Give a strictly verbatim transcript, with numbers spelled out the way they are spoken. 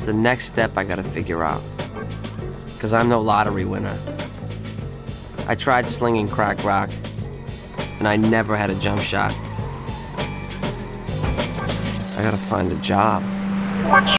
It's the next step I gotta figure out. Cause I'm no lottery winner. I tried slinging crack rock, and I never had a jump shot. I gotta find a job.